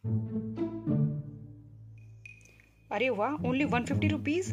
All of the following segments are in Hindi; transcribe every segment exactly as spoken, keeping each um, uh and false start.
अरे वाह, only one fifty rupees,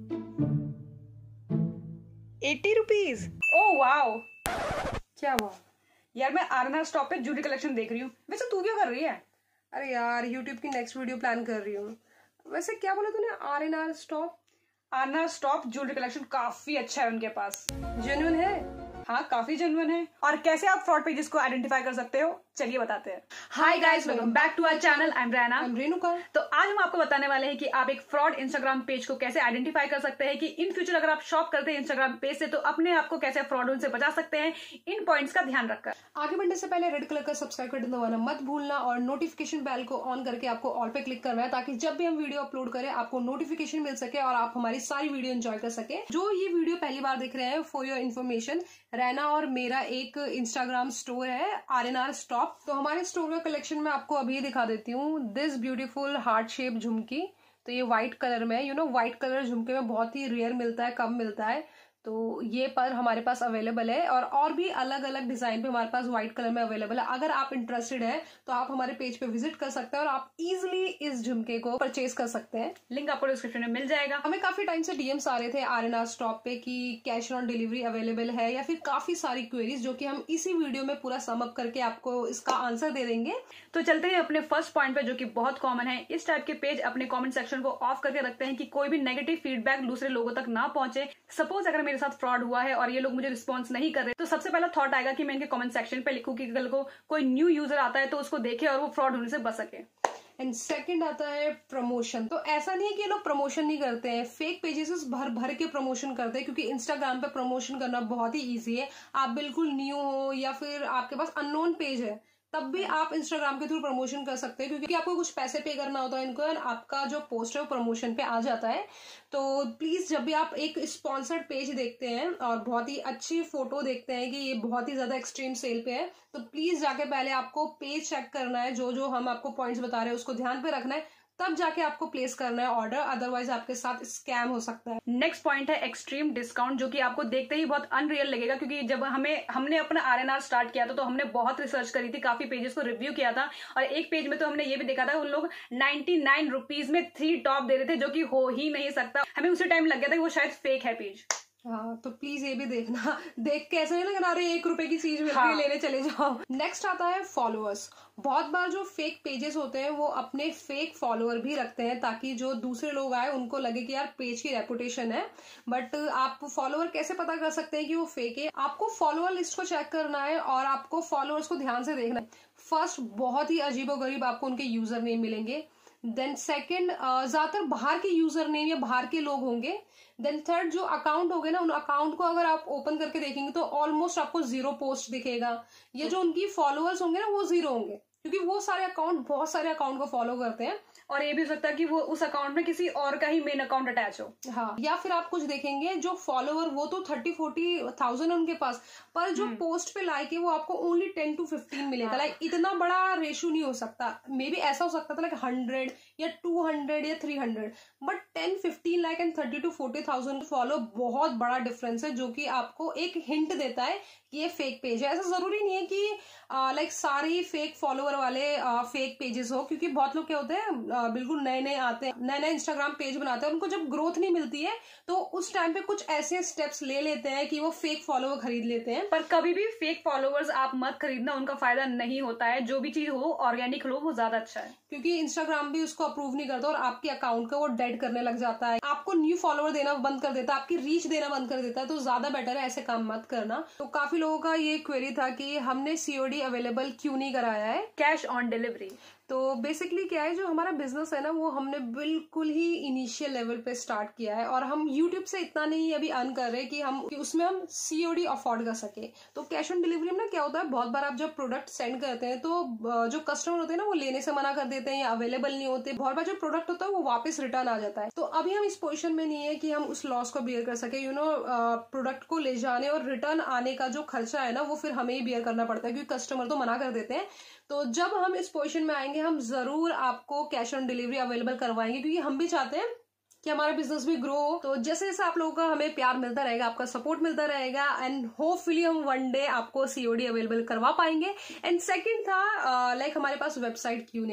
eighty rupees. Oh wow, क्या हुआ यार मैं आरएनआर स्टॉप पे ज्वेलरी कलेक्शन देख रही हूँ। वैसे तू क्या कर रही है? अरे यार यूट्यूब की नेक्स्ट वीडियो प्लान कर रही हूँ। वैसे क्या बोला तूने, R N R stop? RNR stop jewellery collection काफी अच्छा है उनके पास। जेन्युइन है? हाँ, काफी जेन्युइन है। और कैसे आप फ्रॉड पेजेस को आइडेंटिफाई कर सकते हो, चलिए बताते हैं। Hi guys, welcome back to our channel. I am Raina. I am Renuka. तो आज हम आपको बताने वाले हैं कि आप एक फ्रॉड इंस्टाग्राम पेज को कैसे आइडेंटिफाई कर सकते हैं, कि इन फ्यूचर अगर आप शॉप करते हैं इंस्टाग्राम पेज से तो अपने आप को कैसे फ्रॉड उनसे बचा सकते हैं, इन पॉइंट्स का ध्यान रखकर। आगे बढ़ने से पहले रेड कलर का सब्सक्राइब बटन दबाना मत भूलना और नोटिफिकेशन बेल को ऑन करके आपको ऑल पे क्लिक करना है, ताकि जब भी हम वीडियो अपलोड करें आपको नोटिफिकेशन मिल सके और आप हमारी सारी वीडियो एंजॉय कर सके। जो ये वीडियो पहली बार देख रहे हैं, फॉर योर इन्फॉर्मेशन, रैना और मेरा एक इंस्टाग्राम स्टोर है आर एन आर स्टॉप। तो हमारे स्टोर का कलेक्शन मैं आपको अभी दिखा देती हूँ। दिस ब्यूटीफुल हार्ट शेप झुमकी, तो ये व्हाइट कलर में है। यू नो व्हाइट कलर झुमके में बहुत ही रेयर मिलता है, कम मिलता है, तो ये पर हमारे पास अवेलेबल है। और और भी अलग अलग डिजाइन पे हमारे पास व्हाइट कलर में अवेलेबल है। अगर आप इंटरेस्टेड है तो आप हमारे पेज पे विजिट कर सकते हैं और आप इजीली इस झुमके को परचेज कर सकते हैं। लिंक आपको डिस्क्रिप्शन में मिल जाएगा। हमें काफी टाइम से डीएम्स आ रहे थे आर एन आर स्टॉप पे कि कैश ऑन डिलीवरी अवेलेबल है, या फिर काफी सारी क्वेरीज जो कि हम इसी वीडियो में पूरा सम अप करके आपको इसका आंसर दे देंगे। तो चलते हैं अपने फर्स्ट पॉइंट पे, जो कि बहुत कॉमन है। इस टाइप के पेज अपने कमेंट सेक्शन को ऑफ करके रखते हैं कि कोई भी नेगेटिव फीडबैक दूसरे लोगों तक ना पहुंचे। सपोज अगर मेरे साथ फ्रॉड हुआ है और ये लोग मुझे रिस्पॉन्स नहीं कर रहे, तो सबसे पहला थॉट आएगा कि मैं इनके कमेंट सेक्शन पे लिखूं कि कल को कोई न्यू यूजर आता है तो उसको देखे और वो फ्रॉड होने से बच सके। एंड सेकंड आता है प्रमोशन। तो ऐसा नहीं है कि ये लोग प्रमोशन नहीं करते हैं, फेक पेजेस भर भर के प्रमोशन करते हैं, क्योंकि इंस्टाग्राम पे प्रमोशन करना बहुत ही इजी है। आप बिल्कुल न्यू हो या फिर आपके पास अननोन पेज है, तब भी आप इंस्टाग्राम के थ्रू प्रमोशन कर सकते हैं, क्योंकि आपको कुछ पैसे पे करना होता है इनको, आपका जो पोस्ट है वो प्रमोशन पे आ जाता है। तो प्लीज जब भी आप एक स्पॉन्सर्ड पेज देखते हैं और बहुत ही अच्छी फोटो देखते हैं कि ये बहुत ही ज्यादा एक्सट्रीम सेल पे है, तो प्लीज जाके पहले आपको पेज चेक करना है। जो जो हम आपको पॉइंट्स बता रहे हैं उसको ध्यान पे रखना है, तब जाके आपको प्लेस करना है ऑर्डर, अदरवाइज आपके साथ स्कैम हो सकता है। नेक्स्ट पॉइंट है एक्सट्रीम डिस्काउंट, जो कि आपको देखते ही बहुत अनरियल लगेगा, क्योंकि जब हमें हमने अपना आरएनआर स्टार्ट किया था तो हमने बहुत रिसर्च करी थी, काफी पेजेस को रिव्यू किया था, और एक पेज में तो हमने ये भी देखा था उन लोग नाइनटी नाइन रुपीज में थ्री टॉप दे रहे थे, जो कि हो ही नहीं सकता। हमें उसी टाइम लग गया था कि वो शायद फेक है पेज। हाँ, तो प्लीज ये भी देखना, देख के ऐसा नहीं लगना अरे एक रुपए की चीज मिल रही है, लेने चले जाओ। नेक्स्ट आता है फॉलोअर्स। बहुत बार जो फेक पेजेस होते हैं वो अपने फेक फॉलोअर भी रखते हैं, ताकि जो दूसरे लोग आए उनको लगे कि यार पेज की रेपुटेशन है। बट आप फॉलोअर कैसे पता कर सकते हैं कि वो फेक है? आपको फॉलोअर लिस्ट को चेक करना है और आपको फॉलोअर्स को ध्यान से देखना है। फर्स्ट, बहुत ही अजीबोगरीब आपको उनके यूजर नेम मिलेंगे। देन सेकंड, ज्यादातर बाहर के यूजर नेम या बाहर के लोग होंगे। देन थर्ड, जो अकाउंट होंगे ना, उन अकाउंट को अगर आप ओपन करके देखेंगे तो ऑलमोस्ट आपको जीरो पोस्ट दिखेगा। ये जो उनकी फॉलोअर्स होंगे ना वो जीरो होंगे, क्योंकि वो सारे अकाउंट बहुत सारे अकाउंट को फॉलो करते हैं। और ये भी हो सकता है कि वो उस अकाउंट में किसी और का ही मेन अकाउंट अटैच हो। हाँ, या फिर आप कुछ देखेंगे जो फॉलोअर वो तो थर्टी फोर्टी थाउजेंड है उनके पास, पर जो पोस्ट पे लाइक है वो आपको ओनली टेन टू फिफ्टीन मिलेगा। लाइक इतना बड़ा रेशियो नहीं हो सकता। मे बी ऐसा हो सकता था लाइक हंड्रेड या टू हंड्रेड या three hundred, but ten fifteen like and thirty to forty thousand follow, बहुत बड़ा डिफरेंस है, जो कि आपको एक हिंट देता है कि ये फेक पेज है। ऐसा जरूरी नहीं है कि लाइक सारे फेक फॉलोअर वाले फेक पेजेस हो, क्योंकि बहुत लोग क्या होते हैं बिल्कुल नए नए आते हैं, नए नए इंस्टाग्राम पेज बनाते हैं, उनको जब ग्रोथ नहीं मिलती है तो उस टाइम पे कुछ ऐसे स्टेप्स ले लेते हैं कि वो फेक फॉलोअर खरीद लेते हैं। पर कभी भी फेक फॉलोअर्स आप मत खरीदना, उनका फायदा नहीं होता है। जो भी चीज हो ऑर्गेनिक लो, वो ज्यादा अच्छा है, क्योंकि इंस्टाग्राम भी उसको अप्रूव नहीं करता और आपके अकाउंट को वो डेड करने लग जाता है, आपको न्यू फॉलोअर देना बंद कर देता है, आपकी रीच देना बंद कर देता है। तो ज्यादा बेटर है ऐसे काम मत करना। तो काफी लोगों का ये क्वेरी था कि हमने सीओडी अवेलेबल क्यों नहीं कराया है, कैश ऑन डिलीवरी। तो बेसिकली क्या है, जो हमारा बिजनेस है ना वो हमने बिल्कुल ही इनिशियल लेवल पे स्टार्ट किया है, और हम यूट्यूब से इतना नहीं अभी अर्न कर रहे कि हम कि उसमें हम सीओडी अफोर्ड कर सके। तो कैश ऑन डिलीवरी में ना क्या होता है, बहुत बार आप जब प्रोडक्ट सेंड करते हैं तो जो कस्टमर होते हैं ना वो लेने से मना कर देते हैं या अवेलेबल नहीं होते। बहुत बार जो प्रोडक्ट होता है वो वापस रिटर्न आ जाता है। तो अभी हम इस पोजिशन में नहीं है कि हम उस लॉस को बियर कर सके। यू नो प्रोडक्ट को ले जाने और रिटर्न आने का जो खर्चा है ना वो फिर हमें ही बियर करना पड़ता है, क्योंकि कस्टमर तो मना कर देते हैं। तो जब हम इस पोजीशन में आएंगे हम जरूर आपको कैश ऑन डिलीवरी अवेलेबल करवाएंगे, क्योंकि हम भी चाहते हैं कि हमारा बिजनेस भी ग्रो हो। तो जैसे जैसे आप लोगों का हमें प्यार मिलता रहेगा, आपका सपोर्ट मिलता रहेगा, एंड होपफुली हम वन डे आपको सीओडी अवेलेबल करवा पाएंगे। एंड सेकंड था लाइक हमारे पास वेबसाइट क्यों नहीं है।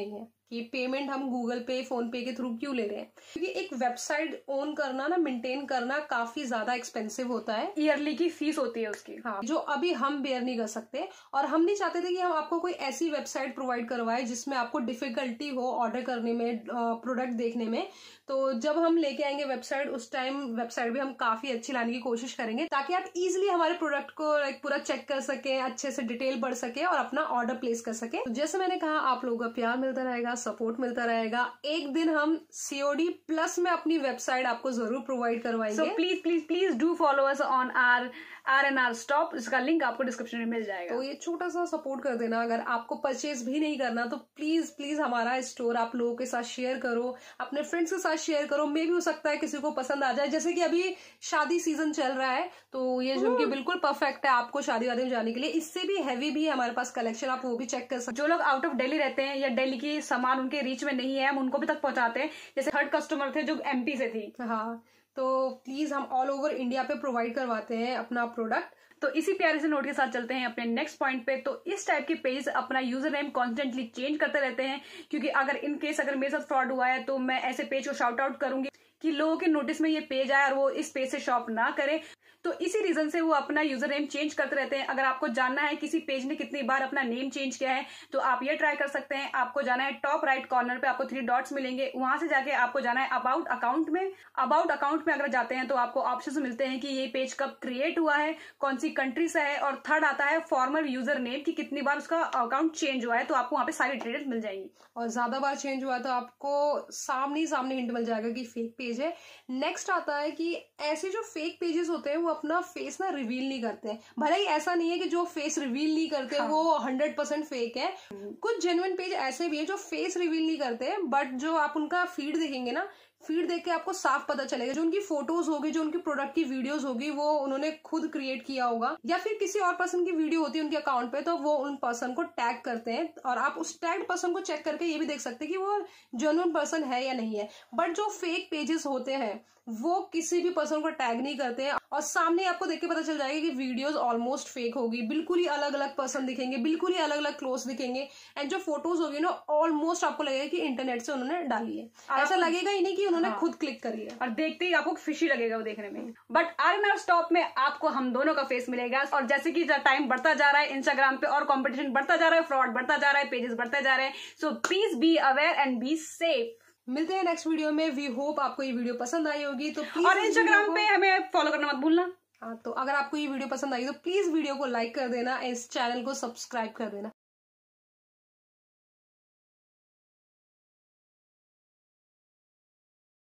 कि पेमेंट हम गूगल पे, फोन पे के थ्रू क्यों ले रहे हैं, क्योंकि एक वेबसाइट ओन करना ना, मेंटेन करना काफी ज्यादा एक्सपेंसिव होता है। ईयरली की फीस होती है उसकी, हाँ, जो अभी हम बेयर नहीं कर सकते। और हम नहीं चाहते थे कि हम आपको कोई ऐसी वेबसाइट प्रोवाइड करवाए जिसमें आपको डिफिकल्टी हो ऑर्डर करने में, प्रोडक्ट देखने में। तो जब हम लेके आएंगे वेबसाइट, उस टाइम वेबसाइट भी हम काफी अच्छी लाने की कोशिश करेंगे ताकि आप इजिली हमारे प्रोडक्ट को लाइक पूरा चेक कर सके, अच्छे से डिटेल पढ़ सके और अपना ऑर्डर प्लेस कर सके। तो जैसे मैंने कहा, आप लोगों का प्यार मिलता रहेगा, सपोर्ट मिलता रहेगा। एक दिन हम सीओडी प्लस में अपनी वेबसाइट आपको जरूर प्रोवाइड करवाएंगे। So please please please do follow us on R R N R stop. इसका लिंक आपको डिस्क्रिप्शन में मिल जाएगा। तो ये छोटा सा सपोर्ट कर देना। अगर आपको परचेज भी नहीं करना तो प्लीज प्लीज हमारा स्टोर आप लोगों के साथ शेयर करो, अपने फ्रेंड्स के साथ शेयर करो। मे भी हो सकता है किसी को पसंद आ जाए। जैसे कि अभी शादी सीजन चल रहा है, तो ये झुमकी बिल्कुल परफेक्ट है आपको शादी वादी में जाने के लिए। इससे भी हैवी भी है हमारे पास कलेक्शन, आप वो भी चेक कर सकते। जो लोग आउट ऑफ दिल्ली रहते हैं या दिल्ली की सामान उनके रीच में नहीं है, हम उनको भी तक पहुंचाते हैं। जैसे थर्ड कस्टमर थे जो एमपी से थी। हाँ, तो प्लीज हम ऑल ओवर इंडिया पे प्रोवाइड करवाते हैं अपना प्रोडक्ट। तो इसी प्यारे से नोट के साथ चलते हैं अपने नेक्स्ट पॉइंट पे। तो इस टाइप के पेज अपना यूजर नेम कॉन्स्टेंटली चेंज करते रहते हैं, क्योंकि अगर इन केस अगर मेरे साथ फ्रॉड हुआ है तो मैं ऐसे पेज को शाउट आउट करूंगी कि लोगों के नोटिस में ये पेज आए और वो इस पेज से शॉप ना करें। तो इसी रीजन से वो अपना यूजर नेम चेंज करते रहते हैं। अगर आपको जानना है किसी पेज ने कितनी बार अपना नेम चेंज किया है तो आप ये ट्राई कर सकते हैं। आपको जाना है टॉप राइट कॉर्नर पे, आपको थ्री डॉट्स मिलेंगे, वहां से जाके आपको जाना है अबाउट अकाउंट में। अबाउट अकाउंट में अगर जाते हैं तो आपको ऑप्शन मिलते हैं कि ये पेज कब क्रिएट हुआ है, कौन सी कंट्री से है, और थर्ड आता है फॉर्मर यूजर नेम की कितनी बार उसका अकाउंट चेंज हुआ है। तो आपको वहां पे सारी डिटेल्स मिल जाएंगी। और ज्यादा बार चेंज हुआ तो आपको सामने सामने हिंट मिल जाएगा कि फेक पेज है। नेक्स्ट आता है कि ऐसे जो फेक पेजेस होते हैं वो अपना फेस ना रिवील नहीं करते हैं। भले ही ऐसा नहीं है कि जो फेस रिवील नहीं करते हाँ। वो हंड्रेड परसेंट फेक है। कुछ जेन्युइन पेज ऐसे भी है जो फेस रिवील नहीं करते, बट जो आप उनका फीड देखेंगे ना, फीड देख के आपको साफ पता चलेगा। जो उनकी फोटोज होगी, जो उनकी प्रोडक्ट की वीडियोस होगी, वो उन्होंने खुद क्रिएट किया होगा या फिर किसी और पर्सन की वीडियो होती है उनके अकाउंट पे, तो वो उन पर्सन को टैग करते हैं। और आप उस टैग पर्सन को चेक करके ये भी देख सकते हैं कि वो जेन्युइन पर्सन है या नहीं है। बट जो फेक पेजेस होते हैं वो किसी भी पर्सन को टैग नहीं करते हैं और सामने आपको देख के पता चल जाएगा कि वीडियोस ऑलमोस्ट फेक होगी, बिल्कुल ही अलग अलग पर्सन दिखेंगे, बिल्कुल ही अलग अलग क्लोज दिखेंगे। एंड जो फोटोज होगी ना, ऑलमोस्ट आपको लगेगा कि इंटरनेट से उन्होंने डाली है, ऐसा लगेगा ही नहीं कि उन्होंने हाँ। खुद क्लिक करी है। और देखते ही आपको फिशी लगेगा वो देखने में। But R N R stop में आपको हम दोनों का फेस मिलेगा। और जैसे कि टाइम बढ़ता जा रहा है इंस्टाग्राम पे और कॉम्पिटिशन बढ़ता जा रहा है, फ्रॉड बढ़ता जा रहा है, पेजेस बढ़ते जा रहे हैं, so please be aware and be safe. मिलते हैं नेक्स्ट वीडियो में। वी होप आपको ये वीडियो पसंद आई होगी। तो प्लीज और इंस्टाग्राम पे हमें फॉलो करना मत भूलना। हाँ, तो अगर आपको ये वीडियो पसंद आई तो प्लीज वीडियो को लाइक कर देना, इस चैनल को सब्सक्राइब कर देना।